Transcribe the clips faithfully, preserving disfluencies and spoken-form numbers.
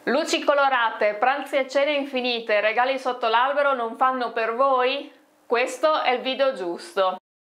Luci colorate, pranzi e cene infinite, regali sotto l'albero non fanno per voi? Questo è il video giusto.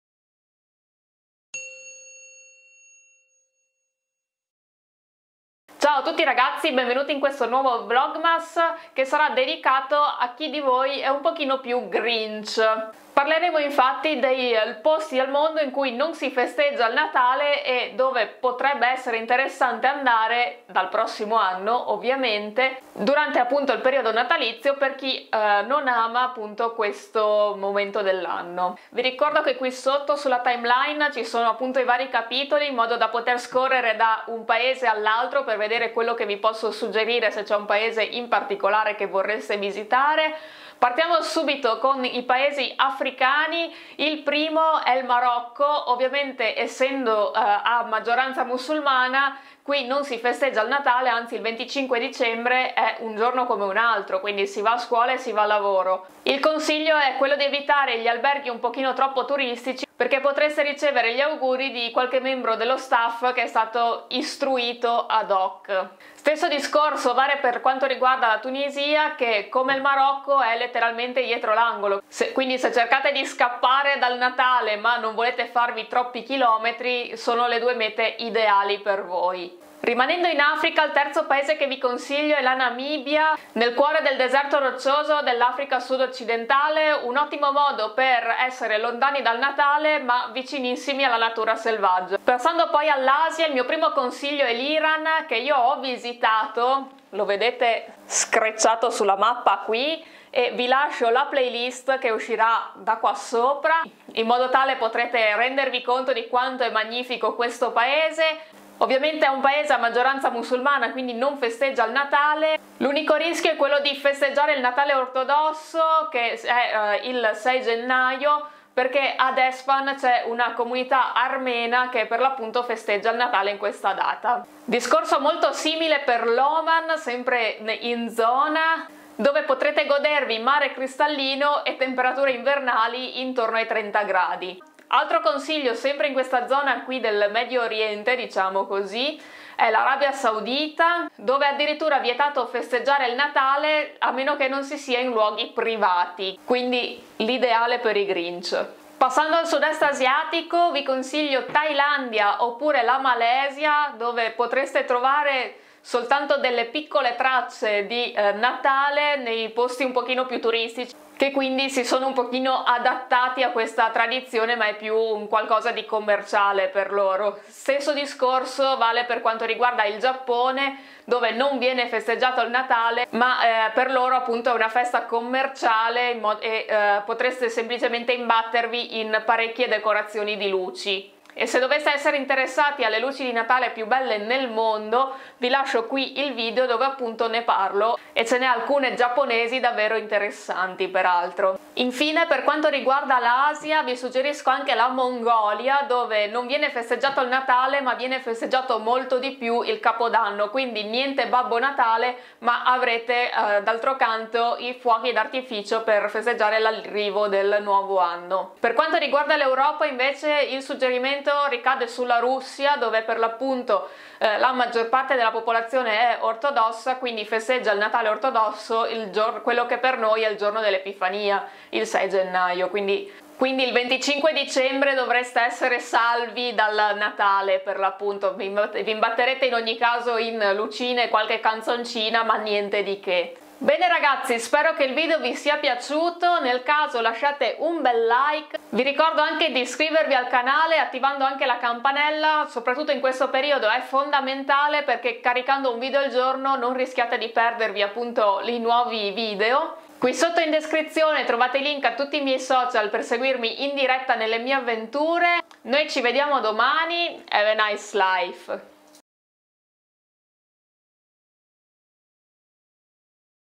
Ciao a tutti ragazzi, benvenuti in questo nuovo vlogmas che sarà dedicato a chi di voi è un pochino più Grinch. Parleremo infatti dei posti al mondo in cui non si festeggia il Natale e dove potrebbe essere interessante andare dal prossimo anno, ovviamente, durante appunto il periodo natalizio per chi eh, non ama appunto questo momento dell'anno. Vi ricordo che qui sotto sulla timeline ci sono appunto i vari capitoli in modo da poter scorrere da un paese all'altro per vedere quello che vi posso suggerire se c'è un paese in particolare che vorreste visitare. Partiamo subito con i paesi africani. Il primo è il Marocco, ovviamente essendo eh, a maggioranza musulmana qui non si festeggia il Natale, anzi il venticinque dicembre è un giorno come un altro, quindi si va a scuola e si va a lavoro. Il consiglio è quello di evitare gli alberghi un pochino troppo turistici perché potreste ricevere gli auguri di qualche membro dello staff che è stato istruito ad hoc. Stesso discorso vale per quanto riguarda la Tunisia, che come il Marocco è letteralmente dietro l'angolo, quindi se cercate di scappare dal Natale ma non volete farvi troppi chilometri sono le due mete ideali per voi. Rimanendo in Africa, il terzo paese che vi consiglio è la Namibia, nel cuore del deserto roccioso dell'Africa sud-occidentale, un ottimo modo per essere lontani dal Natale ma vicinissimi alla natura selvaggia. Passando poi all'Asia, il mio primo consiglio è l'Iran, che io ho visitato, lo vedete screcciato sulla mappa qui, e vi lascio la playlist che uscirà da qua sopra, in modo tale potrete rendervi conto di quanto è magnifico questo paese. Ovviamente è un paese a maggioranza musulmana, quindi non festeggia il Natale. L'unico rischio è quello di festeggiare il Natale ortodosso, che è eh, il sei gennaio, perché ad Esfahan c'è una comunità armena che per l'appunto festeggia il Natale in questa data. Discorso molto simile per l'Oman, sempre in zona, dove potrete godervi mare cristallino e temperature invernali intorno ai trenta gradi. Altro consiglio sempre in questa zona qui del Medio Oriente, diciamo così, è l'Arabia Saudita, dove è addirittura vietato festeggiare il Natale a meno che non si sia in luoghi privati, quindi l'ideale per i Grinch. Passando al sud-est asiatico vi consiglio Thailandia oppure la Malesia, dove potreste trovare soltanto delle piccole tracce di eh, Natale nei posti un pochino più turistici, che quindi si sono un pochino adattati a questa tradizione, ma è più un qualcosa di commerciale per loro. Stesso discorso vale per quanto riguarda il Giappone, dove non viene festeggiato il Natale, ma eh, per loro appunto è una festa commerciale e eh, potreste semplicemente imbattervi in parecchie decorazioni di luci. E se doveste essere interessati alle luci di Natale più belle nel mondo, vi lascio qui il video dove appunto ne parlo e ce n'è alcune giapponesi davvero interessanti peraltro. Infine, per quanto riguarda l'Asia, vi suggerisco anche la Mongolia, dove non viene festeggiato il Natale ma viene festeggiato molto di più il Capodanno, quindi niente Babbo Natale, ma avrete eh, d'altro canto i fuochi d'artificio per festeggiare l'arrivo del nuovo anno. Per quanto riguarda l'Europa invece il suggerimento ricade sulla Russia, dove per l'appunto eh, la maggior parte della popolazione è ortodossa, quindi festeggia il Natale ortodosso il giorno, quello che per noi è il giorno dell'Epifania, il sei gennaio, quindi, quindi il venticinque dicembre dovreste essere salvi dal Natale per l'appunto, vi, vi imbatterete in ogni caso in lucine, qualche canzoncina, ma niente di che. Bene ragazzi, spero che il video vi sia piaciuto, nel caso lasciate un bel like, vi ricordo anche di iscrivervi al canale attivando anche la campanella, soprattutto in questo periodo è fondamentale perché caricando un video al giorno non rischiate di perdervi appunto i nuovi video. Qui sotto in descrizione trovate i link a tutti i miei social per seguirmi in diretta nelle mie avventure. Noi ci vediamo domani, have a nice life!